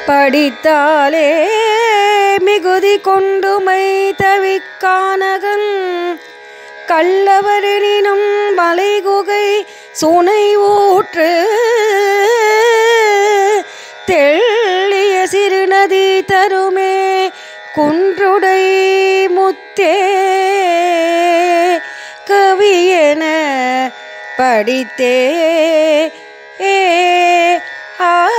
படித்தாலே மிகுதி கொண்டுமை தவிக்கானகன் கள்ளவரெனினும் மலைகுகை சுனை ஊற்று தெள்ளிய சிறுநதி தருமே குன்றுடை முத்தே கவியென படித்தே